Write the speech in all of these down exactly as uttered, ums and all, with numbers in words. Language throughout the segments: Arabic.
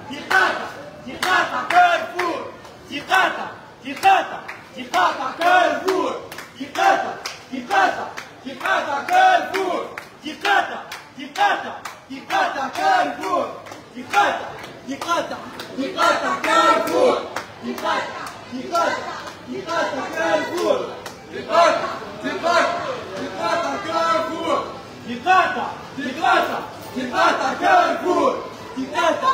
تقاطع تقاطع كارفور تقاطع تقاطع تقاطع كارفور تقاطع تقاطع تقاطع كارفور تقاطع تقاطع تقاطع كارفور تقاطع تقاطع تقاطع كارفور تقاطع تقاطع تقاطع كارفور تقاطع تقاطع تقاطع كارفور تقاطع تقاطع تقاطع كارفور تقاطع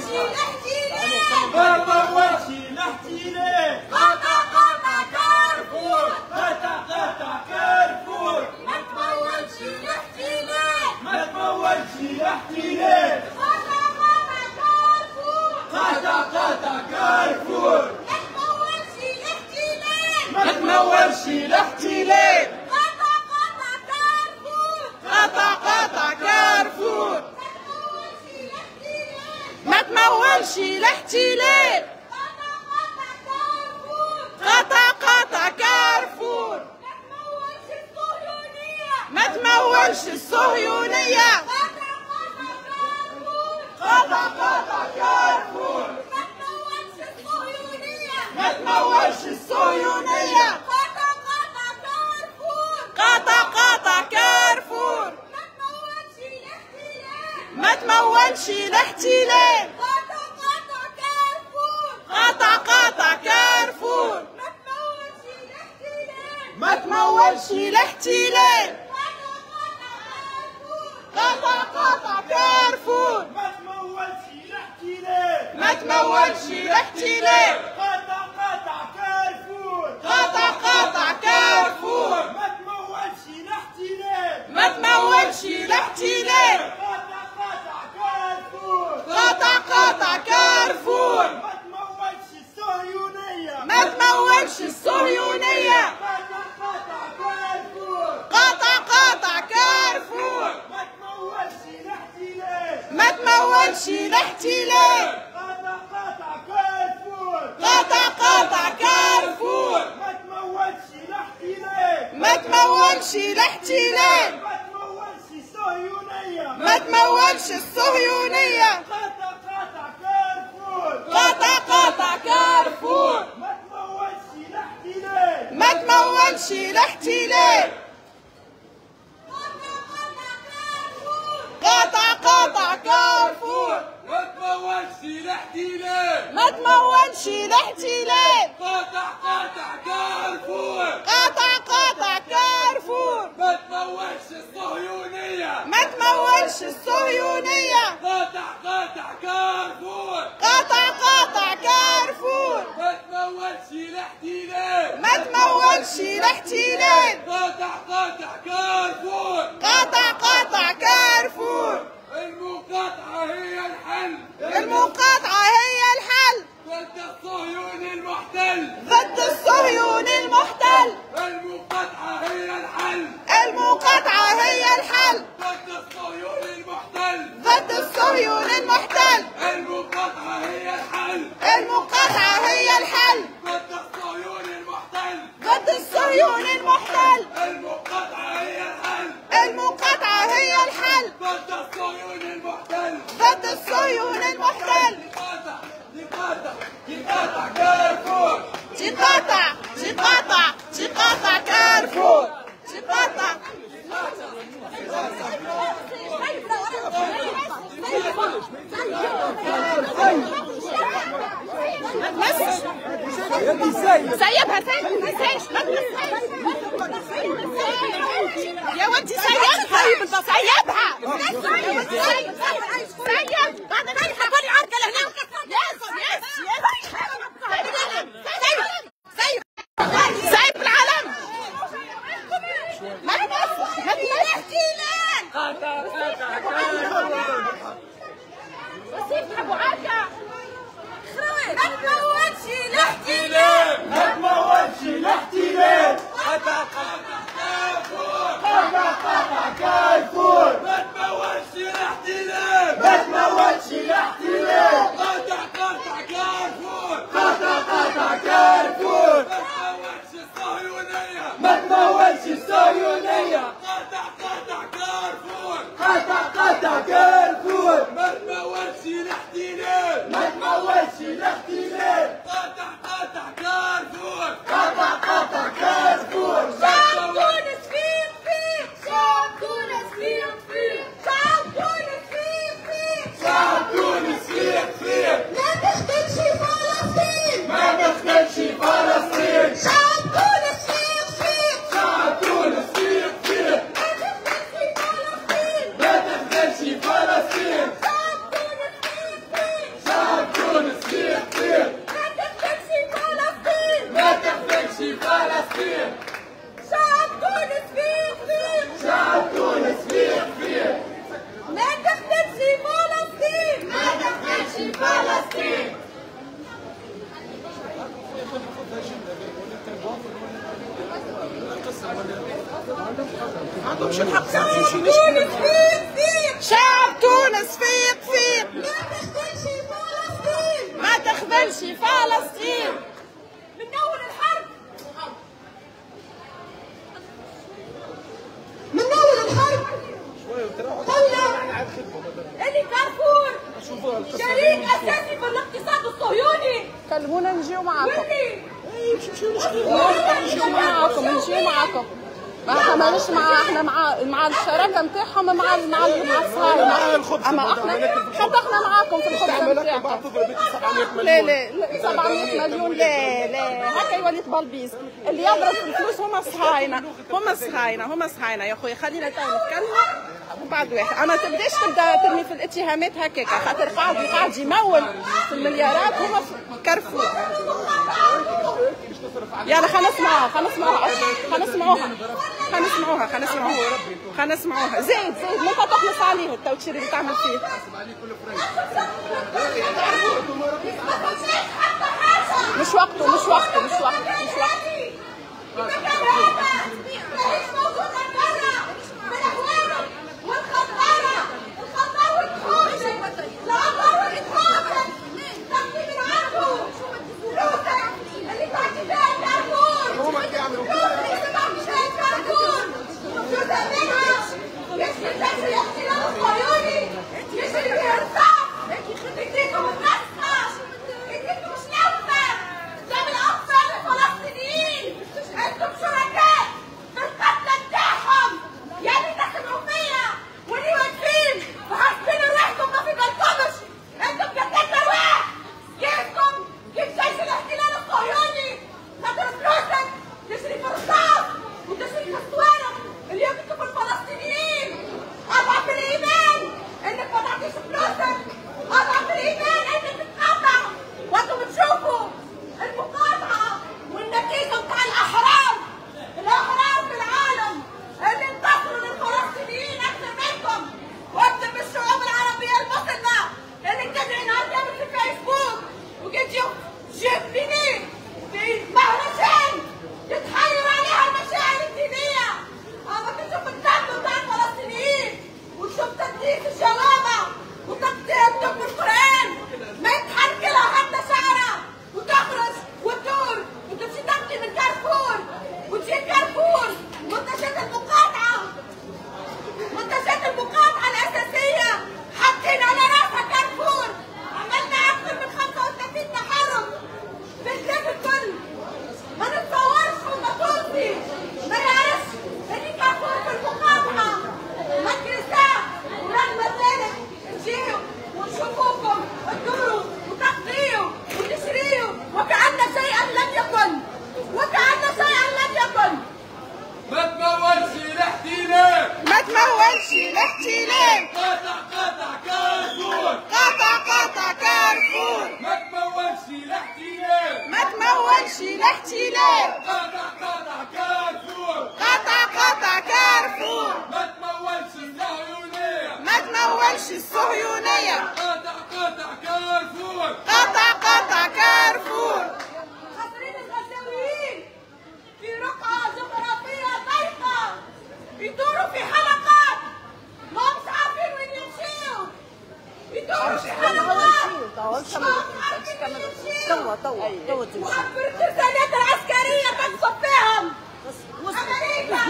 ما طولش الاحتلال قاطع قاطع كارفور قاطع قاطع كارفور ما تمولش الاحتلال ما تمولش الاحتلال قاطع قاطع كارفور قاطع قاطع كارفور ما تمولش الاحتلال ما تمولش الاحتلال قاطع قاطع كارفور قاطع قاطع كارفور ما تمولش الاحتلال قاطع قاطع كارفور ما تمولش الصهيونية قاطع قاطع كارفور ما تمولش الصهيونية قاطع قاطع كارفور ما تمولش الاحتلال قاطع قاطع كارفور ما تمولش الاحتلال قاطع قاطع كارفور ما تمولش الاحتلال ما تمولش الاحتلال قاطع قاطع كارفور قاطع قاطع كارفور ما تمولش الاحتلال ما تمولش الاحتلال قاطع قاطع كارفور قاطع قاطع كارفور ما تمولش الصهيونية ما تمولش الصهيونية قاطع قاطع كارفور قاطع قاطع كارفور ما تمولش الاحتلال ما تمولش الاحتلال قاطع قاطع كارفور قاطع قاطع كارفور ما تمولش الاحتلال ما تمولش الاحتلال ما تمولش الصهيونية ما تمولش الصهيونية قاطع قاطع كارفور قاطع قاطع كارفور ما تمولش الاحتلال ما تمولش الاحتلال قاطع قاطع كارفور ما تمولش الاحتلال ما تمولش الاحتلال قاطع قاطع كارفور قاطع قاطع كارفور ما تمولش الصهيونية ما تمولش الصهيونية قاطع قاطع كارفور قاطع قاطع كارفور ما تمولش الاحتلال ما تمولش الاحتلال قاطع قاطع كارفور قاطع قاطع كارفور المقاطعة هي الحل المقاطعة هي الحل ضد الصهيوني المحتل ضد الصهيوني المحتل المقاطعة هي الحل المقاطعة هي الحل ضد الصهيوني المحتل ضد الصهيوني المحتل المقاطعة هي الحل المقاطعة هي الحل ضد الصهيوني المحتل ضد الصهيوني المحتل المقاطعة هي الحل المقاطعة هي الحل ضد الصهيوني المحتل ضد الصهيوني المحتل تقاطع تقاطع تقاطع كارفور تقاطع تقاطع تقاطع كارفور تقاطع سيبها سيب ما تنساش ما تنساش يا ودي سيبها سيبها سيب سيب بعد ما يحطوا عركه لهنا يس يس يس سيب سيب سيب العلم ما تنسى ما تنسى قاطع قاطع كارفور سيب ابو عركه ما تمولش الاحتلال ما تمولش الاحتلال قاطع قاطع كارفور قاطع قاطع كارفور ما تمولش الاحتلال ما تمولش الاحتلال تخبلش فلسطين. عندهمش الحق. تونس فيق فيق، شعب تونس فيق فيق، ما تخبلش فلسطين. من أول الحرب من أول الحرب دولة اللي كارفور شريك أساسي في الاقتصاد الصهيوني. كلمونا نجيو معاكم. نجيو معاكم نجيو معاكم. ما احنا مع احنا مع مع الشراكه نتاعهم مع مع مع الصهاينه. اما احنا حتى احنا معاكم في الخبز نتاعكم. لا لا لا سبعمية مليون لا لا هكا يولي بلبيس. اللي يضرب في الفلوس هما الصهاينه هما الصهاينه هما الصهاينه يا خويا. خلينا تو نتكلم وبعد واحد. اما تبداش تبدا ترمي في الاتهامات هكاك خاطر قاعد قاعد يمول في المليارات هما في كارفور. يلا خلينا نسمعوها خلينا نسمعوها خلينا نسمعوها خلينا نسمعوها خلينا نسمعوها خلينا نسمعوها. زيد زيد ما تخلص عليه التوتشير اللي تعمل فيه. مش وقته مش وقته مش وقته مش وقته. والترسانات العسكريه تنصب فيهم امريكا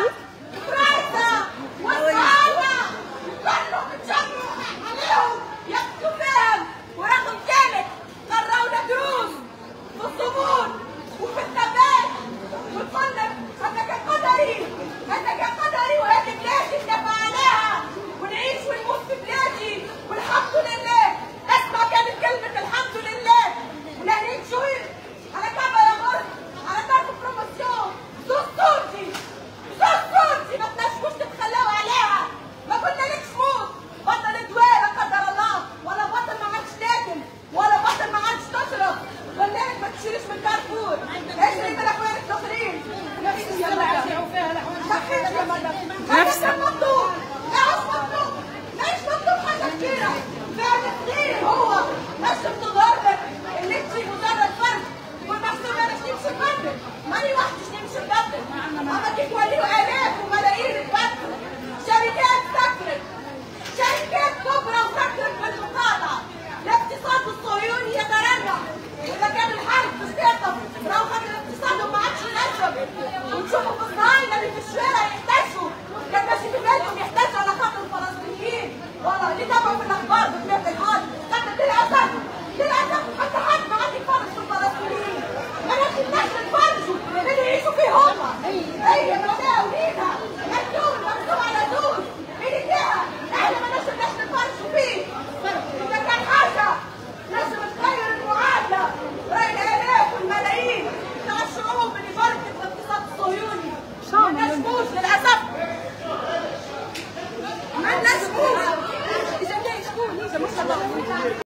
فرنسا والصهاينه كلهم اتجمعوا عليهم يقتلوا فيهم. ورغم ذلك قرونا دروس في الصمود وفي الثبات ونقول لك هذا قدري هذا قدري وهذه بلادي ندافع عليها ونعيش ونموت في بلادي والحمد لله. اسمع كانت كلمه الحمد لله ولا نعيد شوي على كعبه يا غرب شوفوا في الصهاينة اللي في الشارع